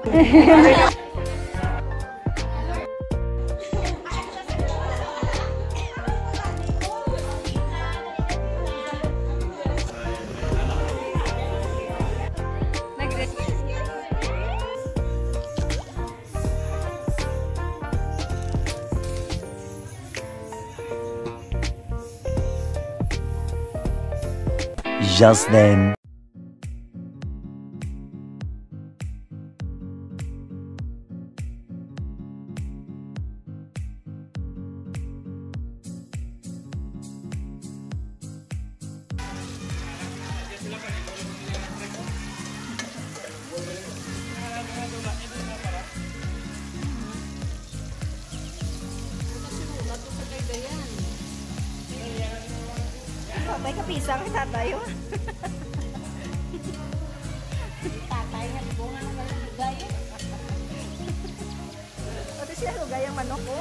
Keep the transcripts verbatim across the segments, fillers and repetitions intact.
Just then. May kapisang kita tayo. Tatay nga bunga na lang lugay. Ito siya lugay ang manok ko.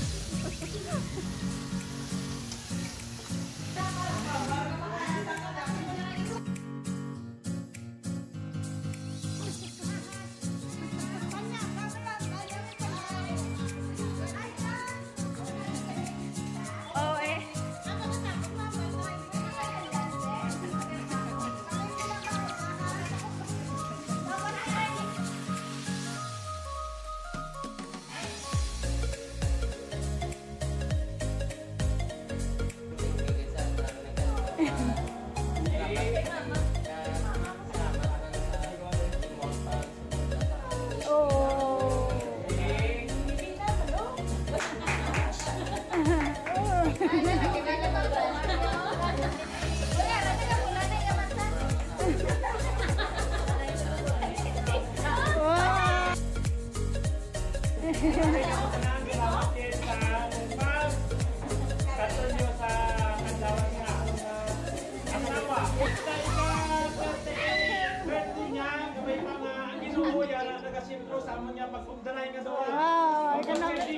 Wow, ito na kami.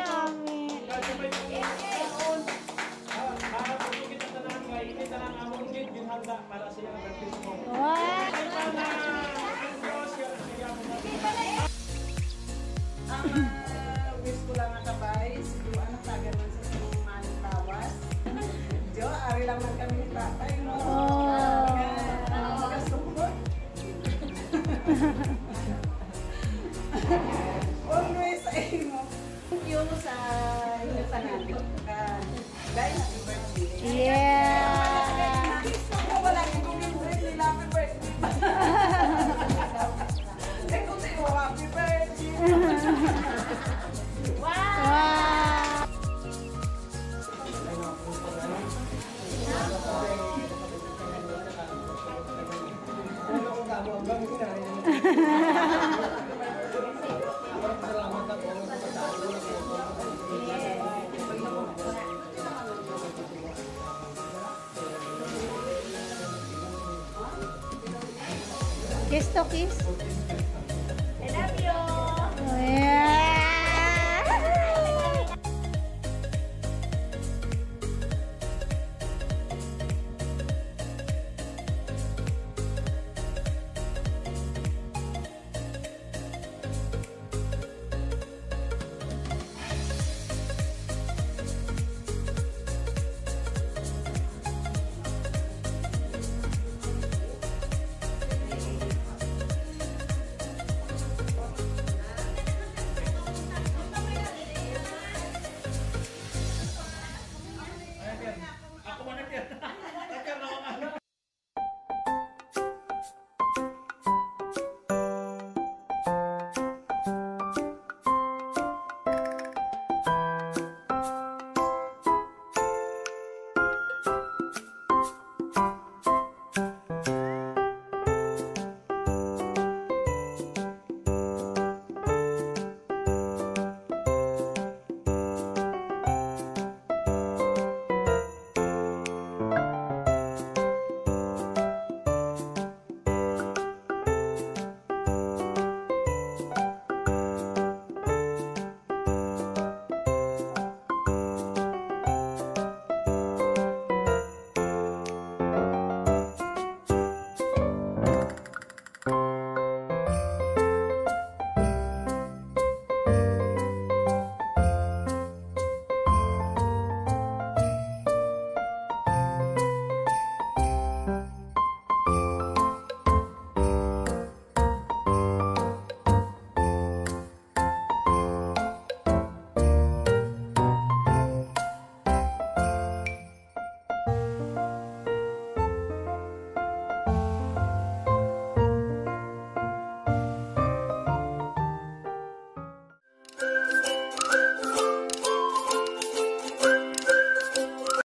Ang wish ko lang ang kabay, si Joanne ang tagan man sa mga tawas. Jo, ari lang man kami ni Tatay, no? Magkasukot. Always ay mo. Thank you sa inyong pananalig. Dahil happy birthday. Yeah. Wala kang kumimbre nila happy birthday. Eh kung sa'yo happy birthday. Wow. Kiss to kiss.